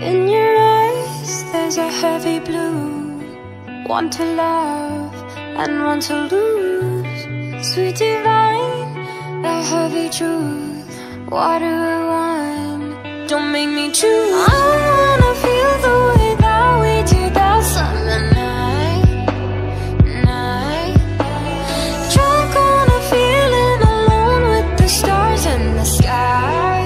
In your eyes there's a heavy blue, one to love and one to lose. Sweet divine, a heavy truth, water or wine, don't make me choose. I wanna feel the way that we did that summer night. Drunk on a feeling, alone with the stars in the sky.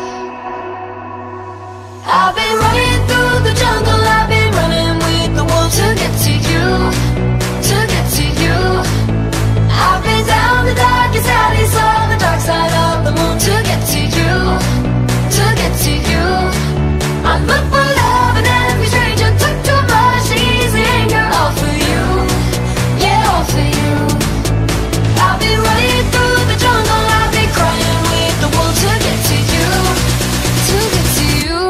I've been running through the jungle, I've been running with the wolves to get to you, to get to you. I've been down the darkest alley, saw the dark side of the moon to get to you, to get to you. I look for love and every stranger took too much easy anger, all for you, yeah, all for you. I've been running through the jungle, I've been crying with the wolves to get to you, to get to you.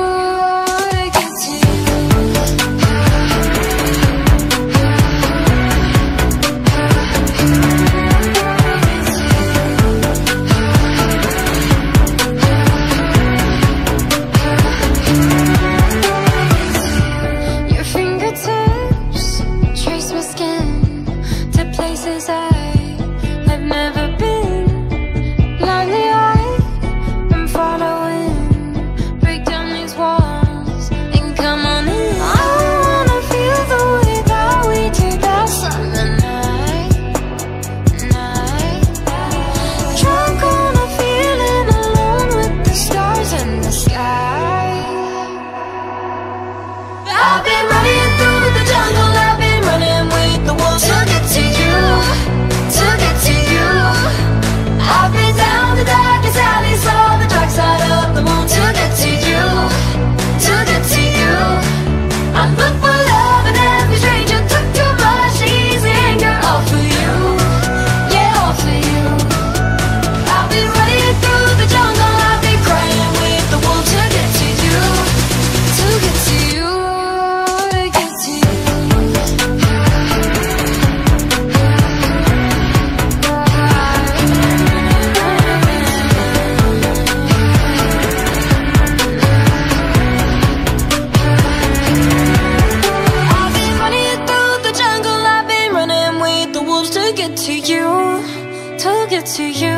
To you,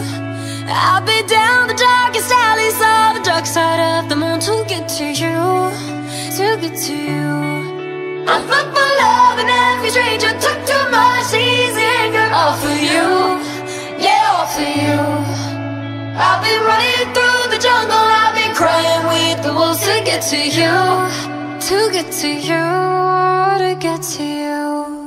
I'll be down the darkest alley, saw the dark side of the moon to get to you, to get to you. I look for love and every stranger took too much easy anger, all for you, yeah, all for you. I've been running through the jungle, I've been crying with the wolves to get to you, to get to you, to get to you.